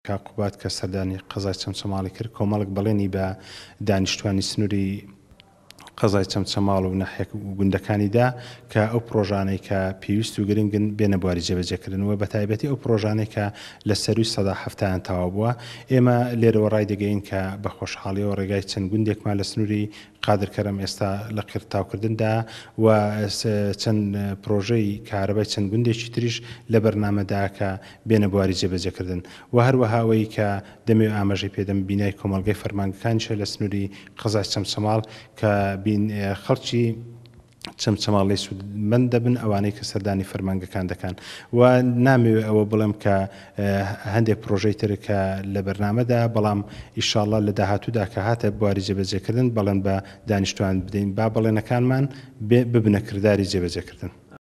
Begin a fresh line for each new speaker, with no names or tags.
کا قوبات کە سەردانی قەزای چەمچەماڵی کرد کۆمەڵک بەڵێنی بە دانیشتوانی سنووری قەزای چەمچەماڵ و ناحیە گوندەکانیدا کە ئەو پرۆژانەی کە پێویست و گرنگن بێنە بواری جێبەجێکردنەوە بە تایبەتی ئەو پرۆژانەی کە لە سەروی سەدا هەفتیان تەواو بووە ئێمە لێرەوە ڕای دەگەین کە بە خۆشحاڵیەوە ڕێگای چەند گوندێکمان لە سنووری قادرکەرم ئێستا لە قرتاوکردندا و چەند پرۆژەی کارەبای چەند گوندێکی تریش لە بەرنامەدا کە بێنە بواری جێبەجێکردن و هەروەهاوەی کە دەمێ ئاماژەی پێدەم بینای کۆمەلگەی فەرمانگەکانیشە لە سنووری قەزای چەمچەماڵ کە خەڵکی چەمچەماڵی سوودمەند دەبن ئەوانەی کە سەردانی فەرمانگەکان دەکەن و نامەوێت ئەوە بڵێم کە هەندێک پرۆژەی تر کە لە بەرنامەدا بەڵام ئیشاڵڵا لە داهاتوودا کە هاتە بواری جێبەجێکردن بەڵێن بە دانیشتوان بدەین با بەڵێنەکانمان ببنە کردداری جێبەجێکردن.